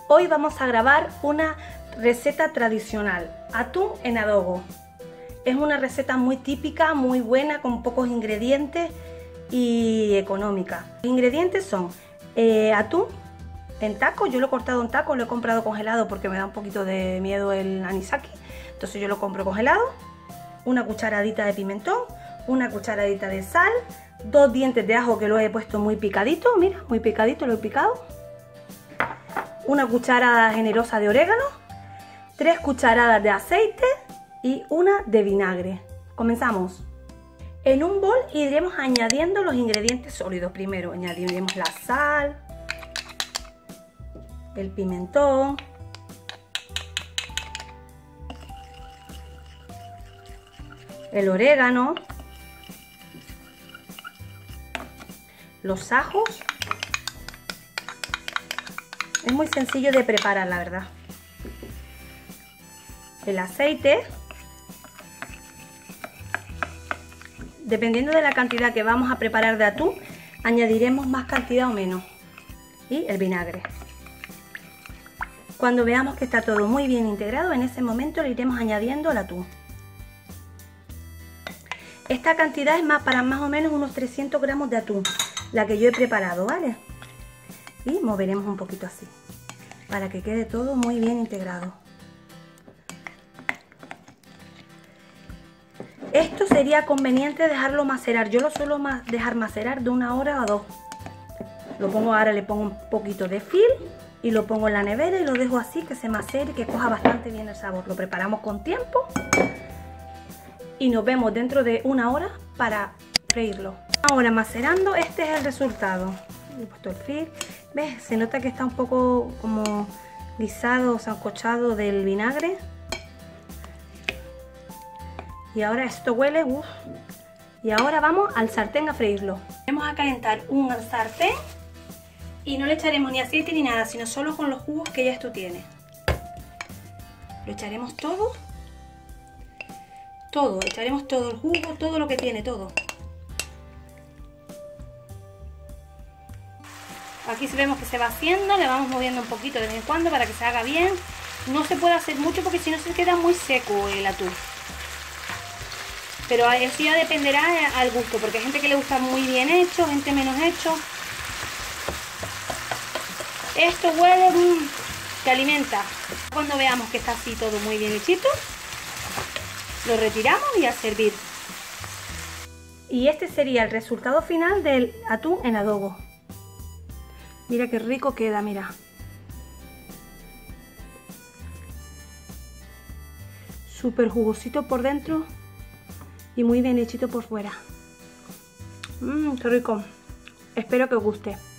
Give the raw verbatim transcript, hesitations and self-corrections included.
Hoy vamos a grabar una receta tradicional, atún en adobo. Es una receta muy típica, muy buena, con pocos ingredientes y económica. Los ingredientes son eh, atún en tacos. Yo lo he cortado en tacos, lo he comprado congelado porque me da un poquito de miedo el anisaki, entonces yo lo compro congelado. Una cucharadita de pimentón, una cucharadita de sal, dos dientes de ajo que lo he puesto muy picadito, mira, muy picadito lo he picado, una cucharada generosa de orégano, tres cucharadas de aceite y una de vinagre. Comenzamos. En un bol iremos añadiendo los ingredientes sólidos. Primero añadiremos la sal, el pimentón, el orégano, los ajos. Es muy sencillo de preparar, la verdad. El aceite. Dependiendo de la cantidad que vamos a preparar de atún, añadiremos más cantidad o menos. Y el vinagre. Cuando veamos que está todo muy bien integrado, en ese momento le iremos añadiendo el atún. Esta cantidad es más para más o menos unos trescientos gramos de atún, la que yo he preparado, ¿vale? Y moveremos un poquito así, para que quede todo muy bien integrado. Esto sería conveniente dejarlo macerar. Yo lo suelo dejar macerar de una hora a dos. Lo pongo ahora, le pongo un poquito de fil y lo pongo en la nevera y lo dejo así, que se macere y que coja bastante bien el sabor. Lo preparamos con tiempo. Y nos vemos dentro de una hora para freírlo. Ahora macerando, este es el resultado. He puesto el fil. ¿Ves? Se nota que está un poco como guisado o sancochado del vinagre. Y ahora esto huele, uff. Y ahora vamos al sartén a freírlo. Vamos a calentar un sartén y no le echaremos ni aceite ni nada, sino solo con los jugos que ya esto tiene. Lo echaremos todo. Todo, echaremos todo el jugo, todo lo que tiene, todo. Aquí vemos que se va haciendo, le vamos moviendo un poquito de vez en cuando para que se haga bien. No se puede hacer mucho porque si no se queda muy seco el atún. Pero eso ya dependerá al gusto, porque hay gente que le gusta muy bien hecho, gente menos hecho. Esto huele, mmm, que alimenta. Cuando veamos que está así todo muy bien hechito, lo retiramos y a servir. Y este sería el resultado final del atún en adobo. Mira qué rico queda, mira. Súper jugosito por dentro y muy bien hechito por fuera. Mmm, qué rico. Espero que os guste.